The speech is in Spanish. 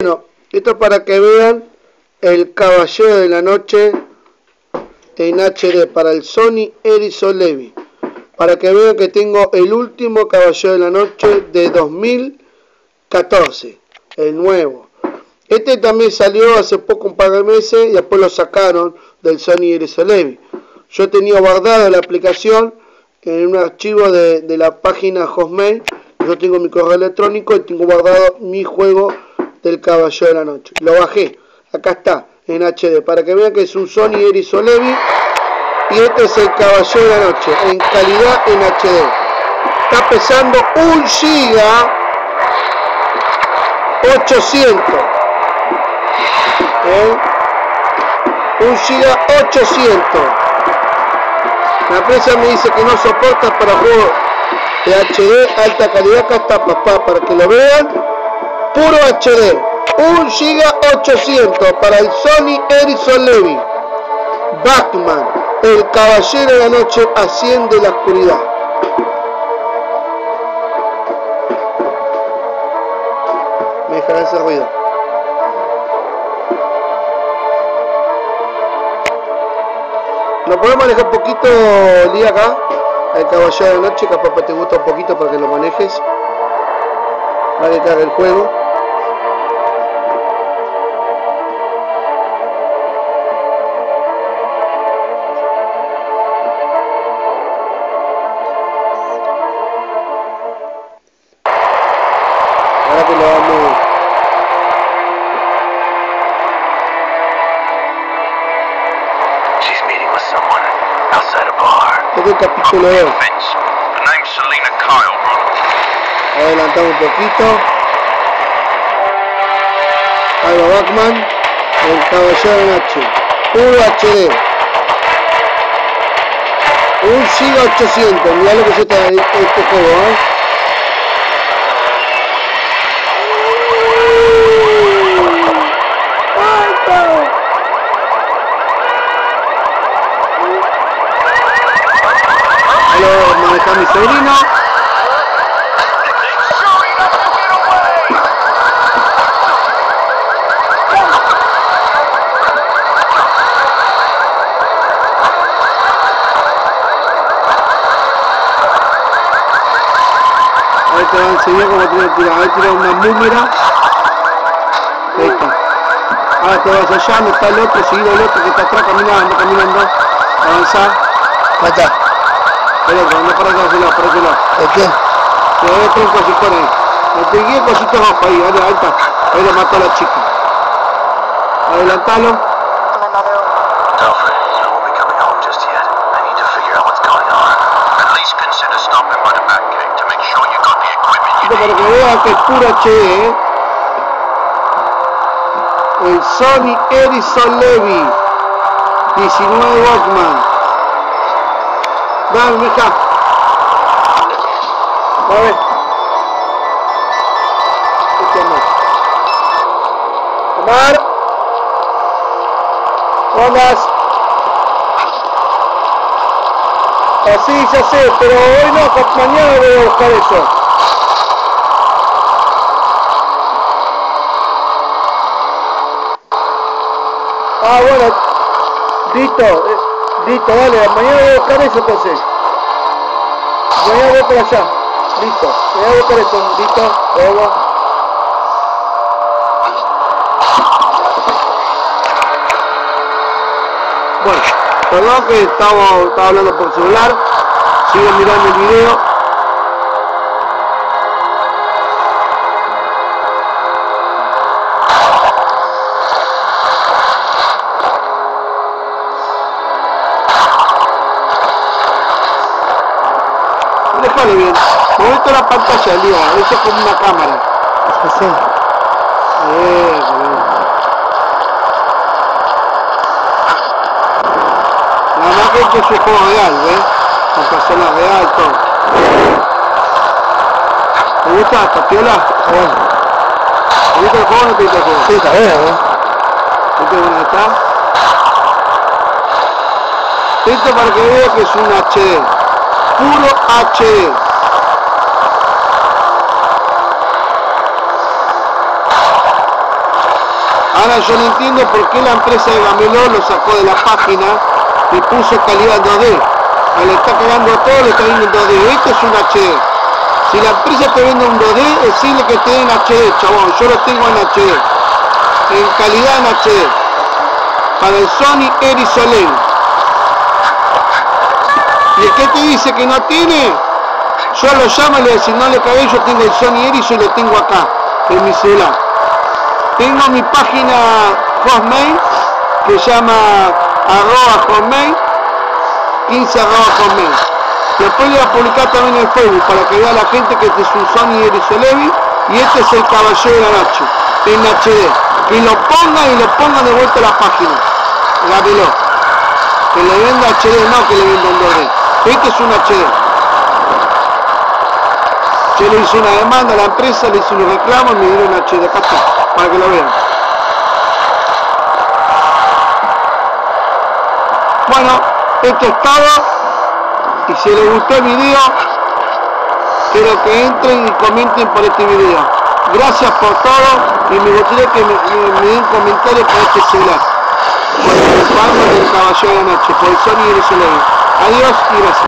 Bueno, esto para que vean el Caballero de la Noche en HD para el Sony Ericsson Levy. Para que vean que tengo el último Caballero de la Noche de 2014, el nuevo. Este también salió hace poco, un par de meses, y después lo sacaron del Sony Ericsson Levy. Yo tenía guardado la aplicación en un archivo de la página Hotmail. Yo tengo mi correo electrónico y tengo guardado mi juego del Caballero de la Noche. Lo bajé, acá está, en HD, para que vean que es un Sony Ericsson Levy. Y este es el Caballero de la Noche, en calidad en HD. Está pesando 1 giga 800. 1 giga 800. La empresa me dice que no soporta para juegos de HD alta calidad. Acá está, papá, para que lo vean. Puro HD. 1 giga 800 para el Sony Ericsson Levy. Batman, el Caballero de la Noche, asciende la oscuridad. Me dejará ese ruido. Lo podemos manejar un poquito, Lía, acá. El Caballero de la Noche, capaz te gusta un poquito para que lo manejes. Para que te haga el juego. Ahora que lo vamos. Este es el capítulo 2. Adelantamos un poquito. Ahí va Batman, el Caballero de la Noche. Puro HD. 1 giga 800. Mirá lo que se está este juego, Manejar mi sobrino. Ahí te va a enseñar cómo tiene que tirar. Ahí tira una múmera. Ahí está. Ahora te vas allá, no está el otro, seguido el otro que está atrás caminando. Avanzar. Ahí está. El otro, anda para acá, para ese lado. ¿De qué? Se ve otro cosito ahí. Me pegué cositos abajo ahí, ahí está. Ahí le mató a la chica. Adelantalo. Para que vean que es puro HD, El Sony Ericsson Levy 19 Walkman. Dale, mija. A ver. Omar. Ondas. Así ya sé, pero hoy no, mañana voy a buscar eso. Ah, bueno. Listo, dale, mañana voy a buscar eso entonces. Mañana voy por allá. Listo, mañana voy por eso. Listo, luego. Bueno, perdón que estaba hablando por celular. Sigo mirando el video. Déjale bien, movete la pantalla, Lía, esto es como una cámara. Así. Nada más que esto es un juego real, ¿ves? Con personas real, todo. ¿Te gusta esta piola? Bueno. ¿Te gusta el juego o no te gusta el juego? Sí, está bien, ¿Viste dónde está? Esto para que veas que es un HD. Puro HD. Ahora yo no entiendo por qué la empresa de Gameló lo sacó de la página y puso calidad 2D. Le está cagando todo, le está viendo en 2D. Esto es un HD. Si la empresa te vende un 2D, decirle que te den HD, chabón. Yo lo tengo en HD. En calidad en HD. Para el Sony Ericsson. Y el que te dice que no tiene, yo lo llamo y le digo, no le cagué, yo tengo el Sony Ericsson y lo tengo acá, en mi celular. Tengo mi página Hotmail, que se llama @Hotmail, 15 @Hotmail. Después le voy a publicar también en Facebook, para que vea la gente que este es un Sony Ericsson y este es el Caballero de la Noche, en HD. Que lo ponga de vuelta a la página. Gameló. Que le venda HD, no que le venda un 2D. Este es un HD. Yo le hice una demanda a la empresa, le hice un reclamo y me dieron HD. Acá está, para que lo vean. Bueno, esto es todo. Y si les gustó el video, quiero que entren y comenten por este video. Gracias por todo y me gustaría que me den comentarios por este celular. Por el Caballero de la Noche, por el Sony Ericsson. Adiós y gracias.